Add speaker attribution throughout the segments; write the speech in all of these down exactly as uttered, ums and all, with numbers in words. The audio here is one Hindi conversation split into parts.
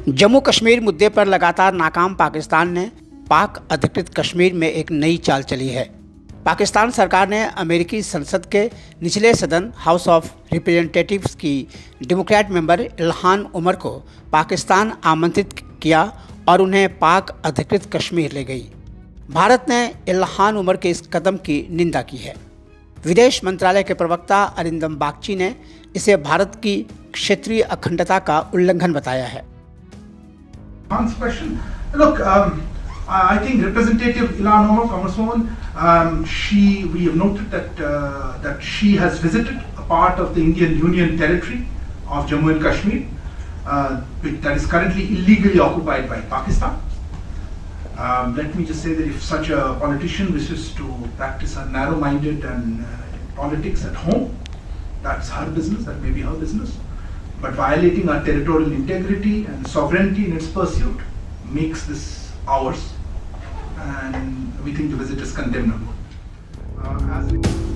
Speaker 1: जम्मू कश्मीर मुद्दे पर लगातार नाकाम पाकिस्तान ने पाक अधिकृत कश्मीर में एक नई चाल चली है। पाकिस्तान सरकार ने अमेरिकी संसद के निचले सदन हाउस ऑफ रिप्रेजेंटेटिव्स की डेमोक्रेट मेंबर इल्हान उमर को पाकिस्तान आमंत्रित किया और उन्हें पाक अधिकृत कश्मीर ले गई। भारत ने इल्हान उमर के इस कदम की निंदा की है। विदेश मंत्रालय के प्रवक्ता अरिंदम बागची ने इसे भारत की क्षेत्रीय अखंडता का उल्लंघन बताया है।
Speaker 2: Question. Look, um, I think Representative Ilhan Omar, Congresswoman, um, she we have noted that uh, that she has visited a part of the Indian Union territory of Jammu and Kashmir, uh, that is currently illegally occupied by Pakistan. Um, let me just say that if such a politician wishes to practice a narrow-minded and uh, politics at home, that's her business. That may be her business. But violating our territorial integrity and sovereignty in its pursuit makes this ours, and we think the visit is condemnable. Uh, as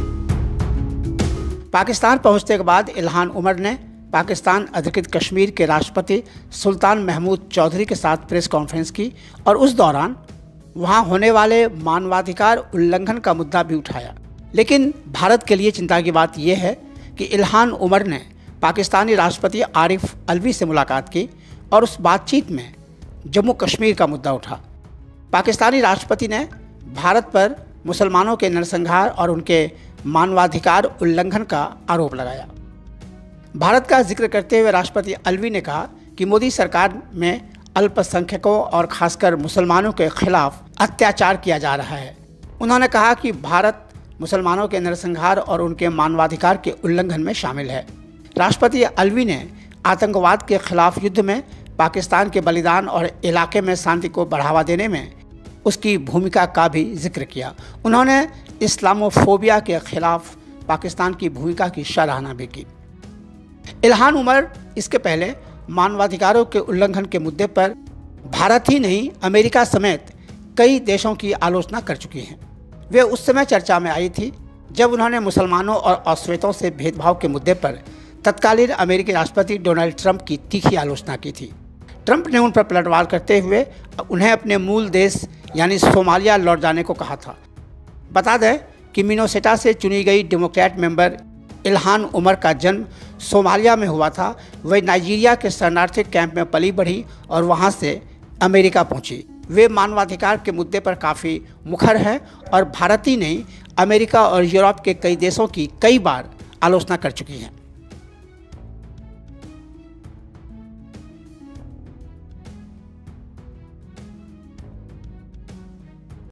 Speaker 1: Pakistan पहुंचने के बाद इल्हान उमर ने पाकिस्तान अधिकृत कश्मीर के राष्ट्रपति सुल्तान महमूद चौधरी के साथ प्रेस कॉन्फ्रेंस की और उस दौरान वहां होने वाले मानवाधिकार उल्लंघन का मुद्दा भी उठाया। लेकिन भारत के लिए चिंता की बात यह है कि इल्हान उमर ने पाकिस्तानी राष्ट्रपति आरिफ अलवी से मुलाकात की और उस बातचीत में जम्मू कश्मीर का मुद्दा उठा। पाकिस्तानी राष्ट्रपति ने भारत पर मुसलमानों के नरसंहार और उनके मानवाधिकार उल्लंघन का आरोप लगाया। भारत का जिक्र करते हुए राष्ट्रपति अलवी ने कहा कि मोदी सरकार में अल्पसंख्यकों और खासकर मुसलमानों के खिलाफ अत्याचार किया जा रहा है। उन्होंने कहा कि भारत मुसलमानों के नरसंहार और उनके मानवाधिकार के उल्लंघन में शामिल है। राष्ट्रपति अलवी ने आतंकवाद के खिलाफ युद्ध में पाकिस्तान के बलिदान और इलाके में शांति को बढ़ावा देने में उसकी भूमिका का भी जिक्र किया। उन्होंने इस्लामोफोबिया के खिलाफ पाकिस्तान की भूमिका की सराहना भी की। इल्हान उमर इसके पहले मानवाधिकारों के उल्लंघन के मुद्दे पर भारत ही नहीं अमेरिका समेत कई देशों की आलोचना कर चुकी हैं। वे उस समय चर्चा में आई थी जब उन्होंने मुसलमानों और अश्वेतों से भेदभाव के मुद्दे पर तत्कालीन अमेरिकी राष्ट्रपति डोनाल्ड ट्रंप की तीखी आलोचना की थी। ट्रंप ने उन पर पलटवार करते हुए उन्हें अपने मूल देश यानी सोमालिया लौट जाने को कहा था। बता दें कि मिनेसोटा से चुनी गई डेमोक्रेट मेंबर इल्हान उमर का जन्म सोमालिया में हुआ था। वे नाइजीरिया के शरणार्थी कैंप में पली बढ़ी और वहां से अमेरिका पहुंची। वे मानवाधिकार के मुद्दे पर काफ़ी मुखर है और भारत ही नहीं अमेरिका और यूरोप के कई देशों की कई बार आलोचना कर चुकी हैं।